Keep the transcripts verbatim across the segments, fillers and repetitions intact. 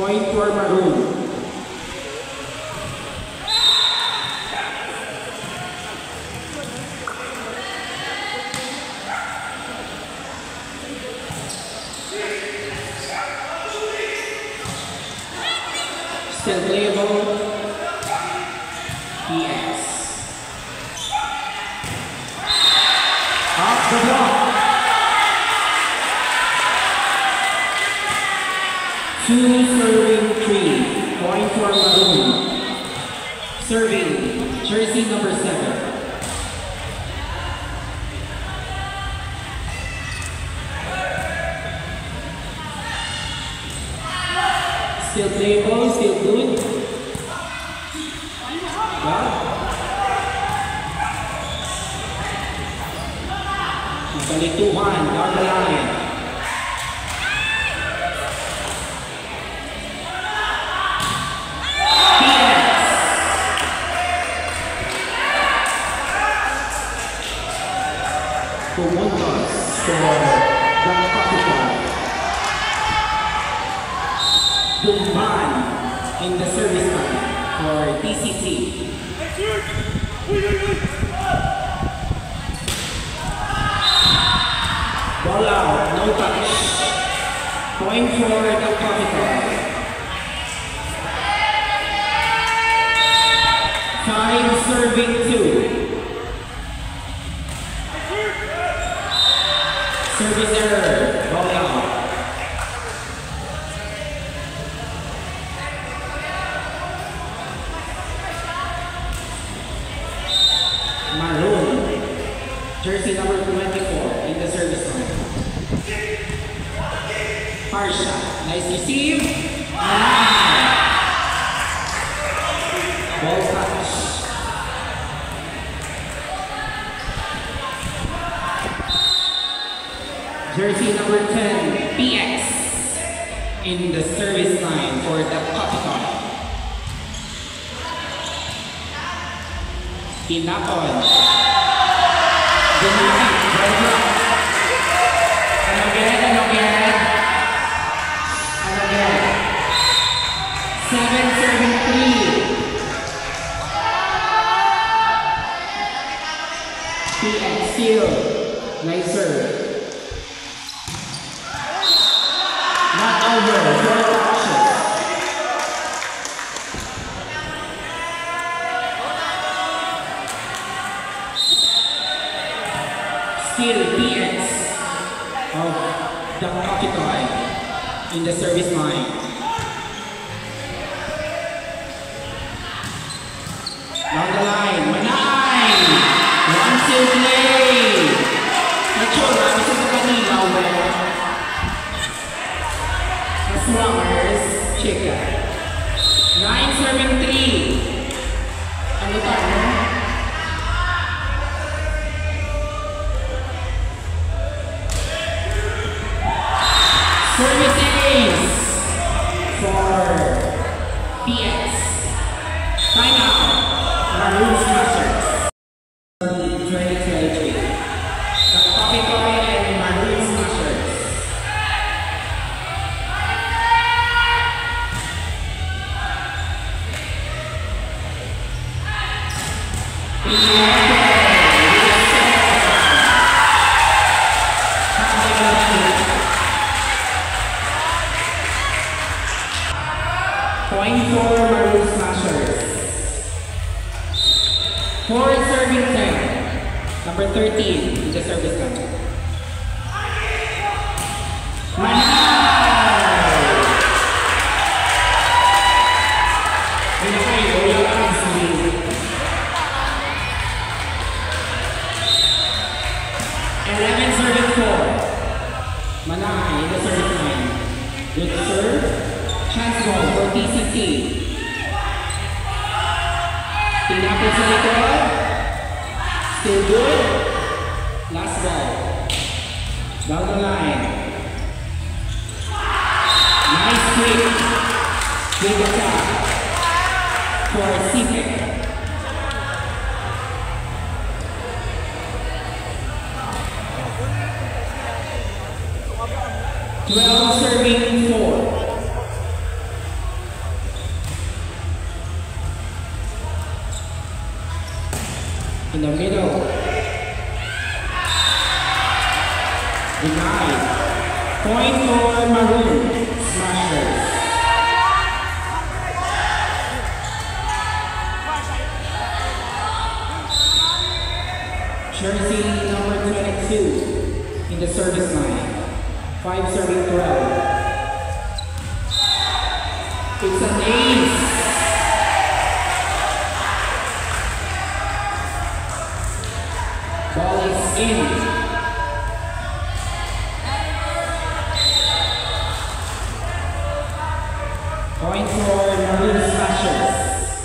Point for Maroon. Still playable. P X. Off the block. Two serving three. Point for Maroon. Serving. Jersey number seven. Still playable, still good. Well, it's only two one down the line. P X. For one loss for the Capital. Dumban in the service line for T C C. Ball out, no touch. Point for the Capital. Five serving two. Service error, ball out. Maroon, jersey number twenty-four in the service line. Harsha, nice receive. Ah. Ball touch. Jersey number ten, P X in the service line for the Capital. Pinakon. Denied. Ball block. And again, and again. And again. Seven serving three. P X still. Nice serve. Not over. Four touches. Still P X of the Capital in the service line. Down the line, Manay! One two play! Natura, this is the kanila where the Swangers, Chica. Nine serving three. Ano tayo? Service ace for P X. Timeout. Maroon Smashers. twenty twenty-three. The Capital and Maroon Smashers. Point for Maroon Smashers. Four serving ten. Number thirteen in the service line. Eleven serving four. Manay in the service line. Good serve. Chance ball for T C C. Tinapos sa likod. Still good. Last ball. Down the line. Nice quick. Big attack for C P E C. twelve serving four. In the middle. Denied. Point for Maroon Smashers. Jersey number twenty-two in the service line. Five serving twelve. It's an ace. Ball is in. Point for Maroon Smashers.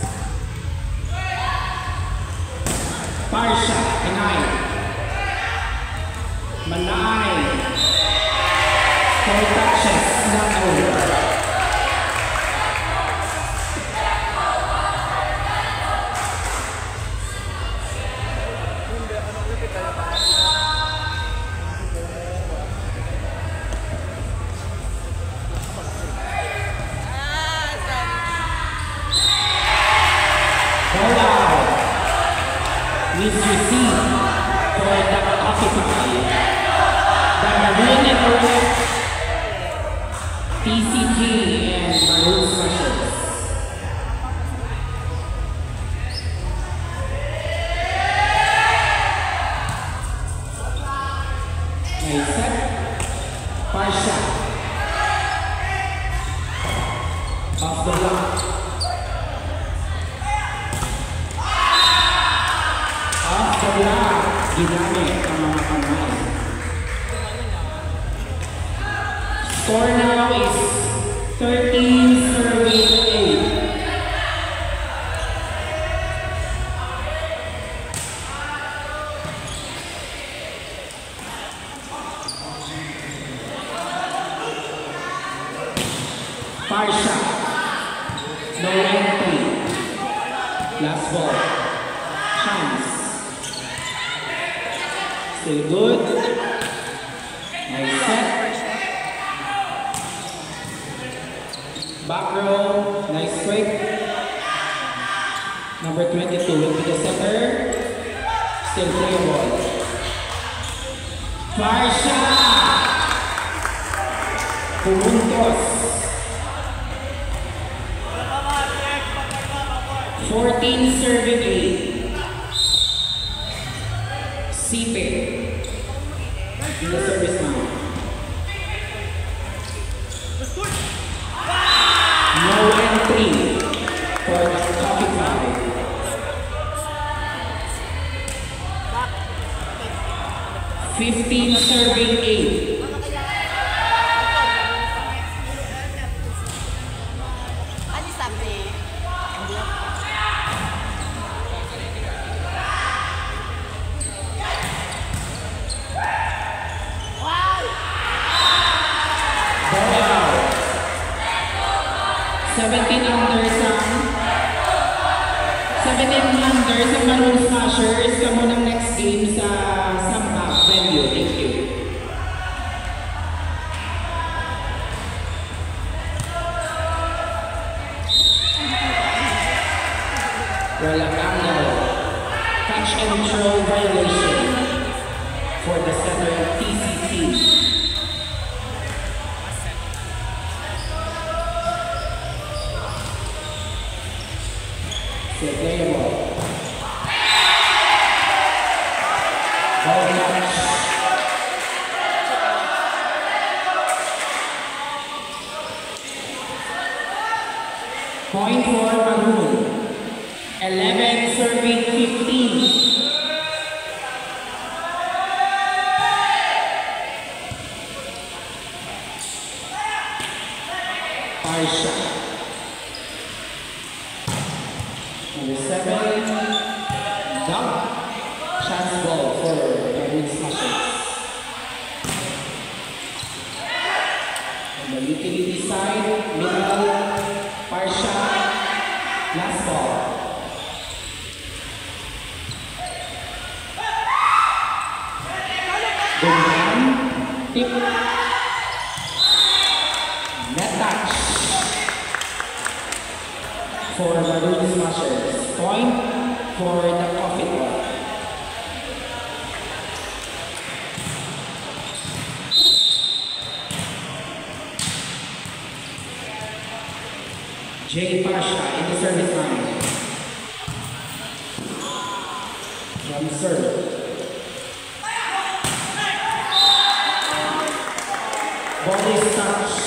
Fire shot, denied. Manay. Four touches, not over. Needs to see for the occupy the Maroon Network, T C T, and Maroon Smashers. Nice set. Fire shot. Off the block. Ginamit ang mga kamay. Score now is thirteen serving eight. Fire shot. No entry. Last ball. Chance. Still good. Nice set. Back row. Nice quick. Number twenty-two will be the center. Still playable. Fire shot. Pumuntos. fourteen serving eight. Sipe in the service line. No entry for the coffee five. fifteen serving eight. seventeen under sa seventeen under sa Maroon Smashers. Kamo ng next game sa Sampak venue. Thank you. Walang angle. Catch and throw violation for the center T C T. Still playable. Ball match. Point for Maroon. eleven serving fifteen. Fire shot. Number seven, dunk. Chance ball for the Maroon Smashers. On the utility side, middle, fire shot, last ball. Going down, tip, net touch for the Maroon Smashers. Point for the coffee ball. Jay Pasha in the service line. From serve. Ball is touched.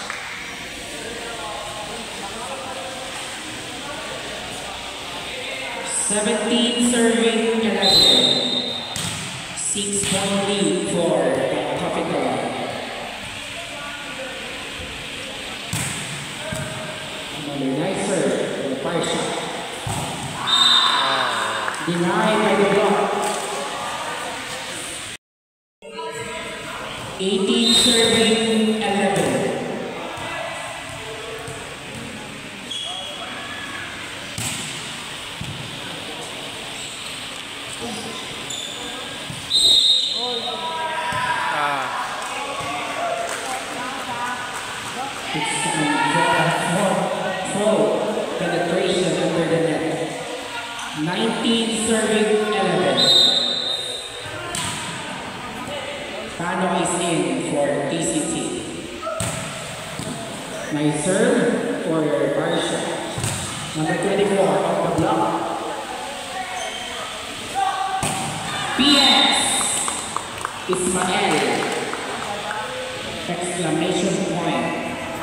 seventeen serving eleven. Six point lead for the Capital. Another nice serve for the fire shot. Denied by the block. eighteen serving eleven. It's a throw penetration under the net. nineteen serving eleven. Pano is in for T C T. Nice serve for Barsha. Number twenty-four on the block. P S Ismael. Exclamation point.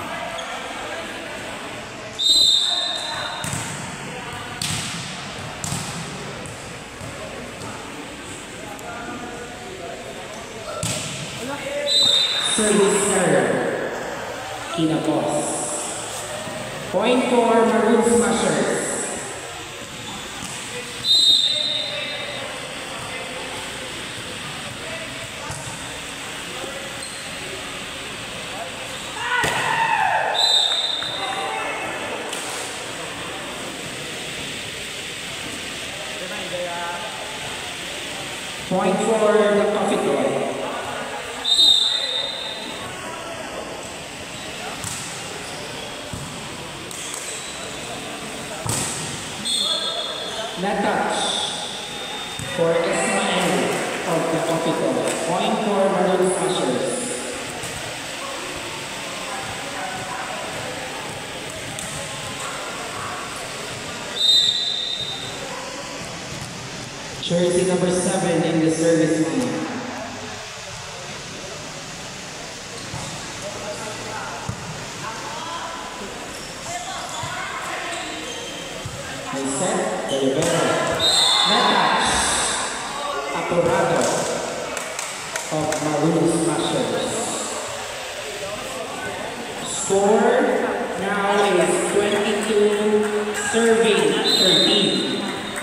Service error. Kinabos. Point for Maroon Smashers. Point for the Capital. Net touch for Ismael of the Capital. Point for Maroon Smashers. Jersey number seven in the service line. Nice set, Rivera. Net touch, Apurado of Maroon Smashers. Score now is twenty-two, serving thirteen.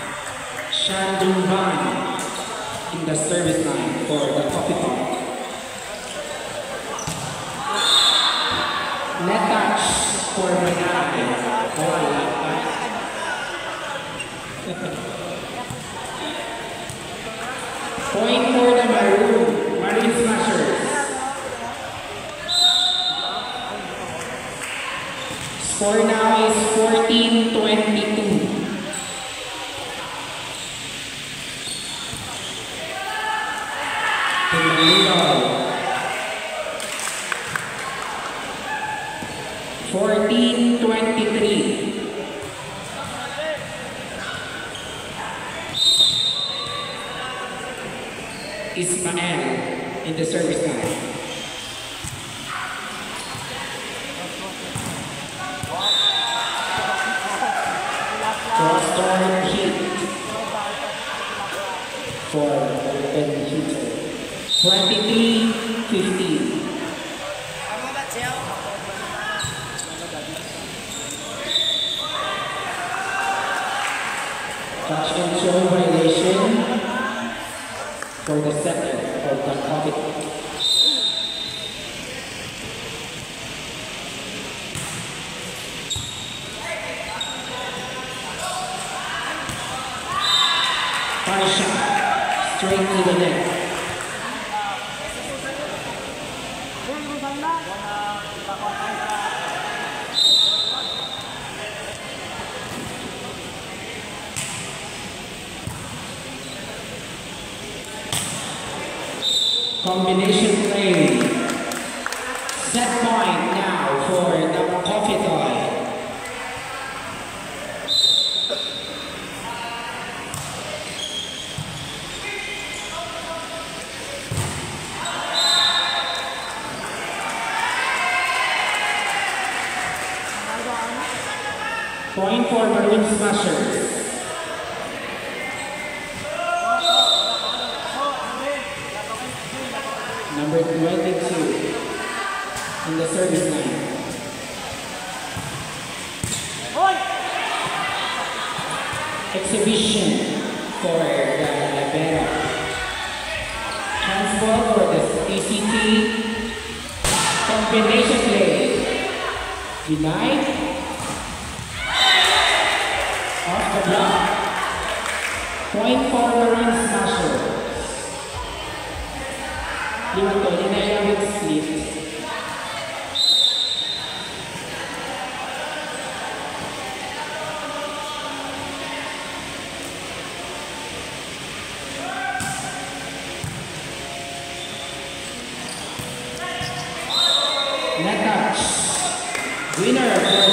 Shandumban in the service line for the Capital. Net touch for Benate. Point for the Maroon, Maroon Smashers. Score now is fourteen twenty-two. fourteen twenty-three. Ismael in the service line. Cross-torn hit for open hitter. twenty-three fifteen. Touch and show violation for the second of the Capital. Fire shot straight to the net. Combination play. Set point now for the Capital. Point for Maroon Smashers. Number twenty-two in the service line. Exhibition for the Libero. Handball for the T C T. Combination play. Denied. Off the block. Point for Maroon Smashers. Lima to, denied with split. Net touch. Winner for